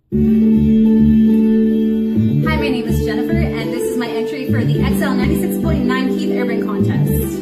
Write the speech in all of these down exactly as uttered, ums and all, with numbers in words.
Hi, my name is Jennifer, and this is my entry for the X L ninety-six point nine Keith Urban Contest.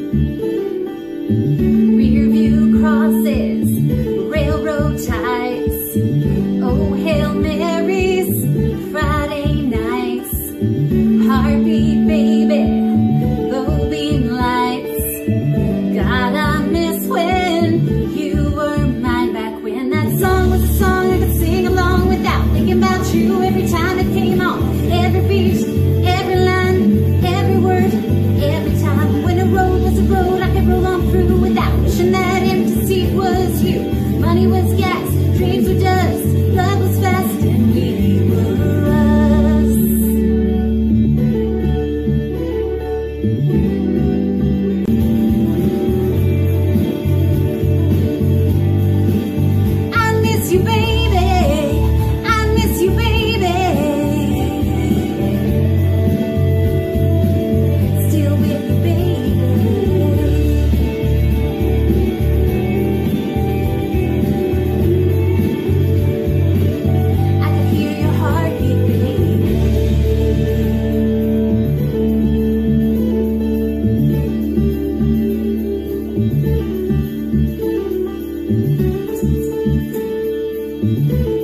Rear view crosses, railroad ties, oh Hail Marys, Friday nights, heartbeat baby, low beam lights. God, I miss when you were mine back when that song was a song I could sing along without thinking about you every time it came on. Every beat, every line, every word, every time. When a road was a road I could roll on through without wishing that empty seat was you. Money was gas, dreams were dust, blood was fast, and we were us. I miss you, baby. I miss you, baby. Still with you, baby. I can hear your heartbeat, baby. Thank you.